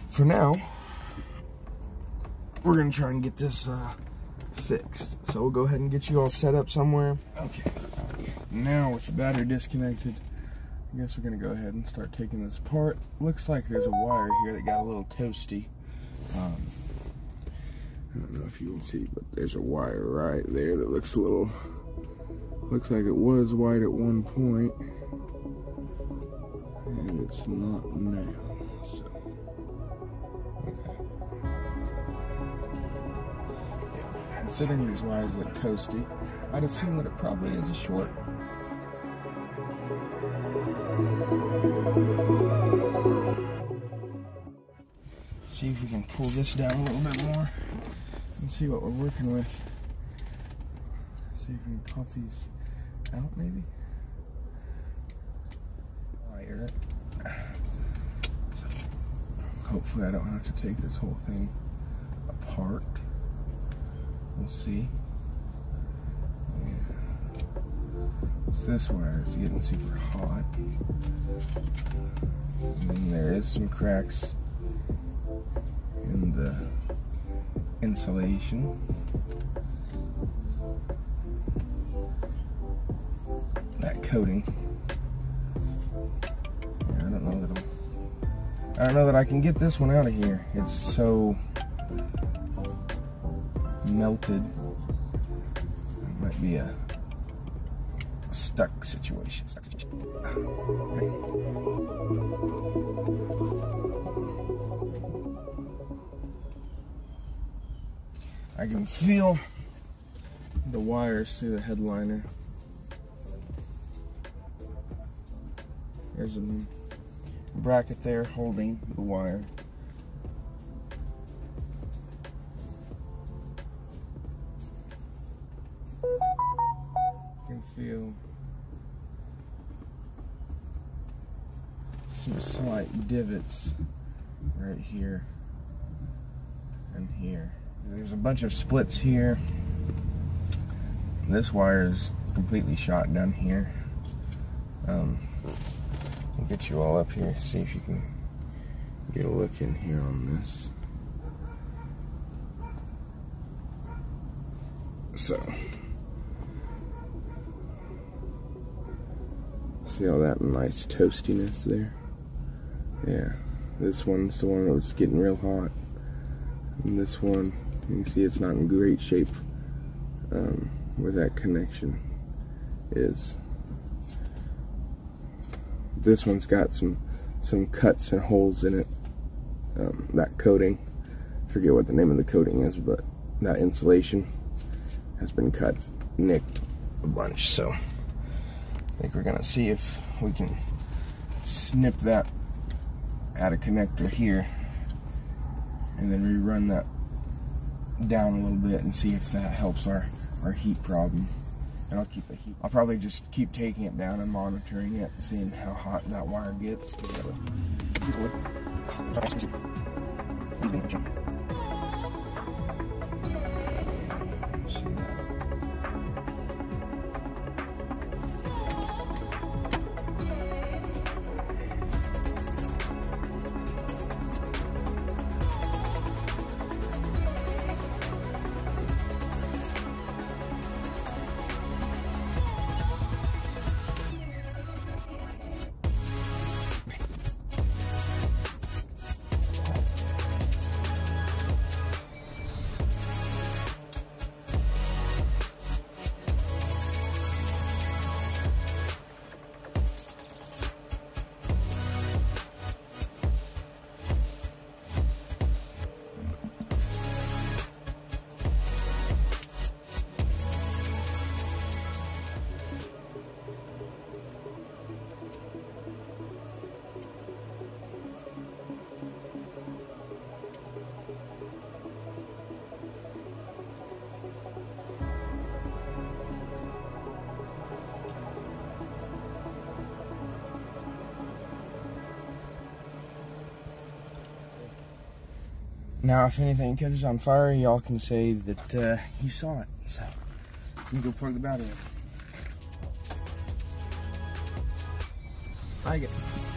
for now, we're gonna try and get this fixed. So we'll go ahead and get you all set up somewhere. Okay. Now with the battery disconnected, I guess we're gonna go ahead and start taking this apart. Looks like there's a wire here that got a little toasty. I don't know if you can see, but there's a wire right there that looks a little, looks like it was white at one point, and it's not now. So, okay. Yeah, considering these wires look toasty, I'd assume that it probably is a short. See if we can pull this down a little bit more and see what we're working with. See if we can pop these out maybe. Wire. So hopefully I don't have to take this whole thing apart. We'll see. Yeah. So this wire is getting super hot. And then there is some cracks in the insulation. That coating. Yeah, I don't know that I can get this one out of here. It's so melted. It might be a stuck situation. Okay. I can feel the wires through the headliner. There's a bracket there holding the wire. You can feel some slight divots right here and here. There's a bunch of splits here. This wire is completely shot down here. We'll get you all up here, see if you can get a look in here on this. So, see all that nice toastiness there? Yeah, this one's the one that was getting real hot. And this one, you can see it's not in great shape where that connection is. This one's got some cuts and holes in it. That coating, I forget what the name of the coating is, but that insulation has been cut, nicked a bunch. So I think we're gonna see if we can snip that out of connector here and then rerun that down a little bit and see if that helps our heat problem. And I'll keep the heat. I'll probably just keep taking it down and monitoring it, seeing how hot that wire gets. Now, if anything catches on fire, y'all can say that you saw it. So, let me go plug the battery in. I get it.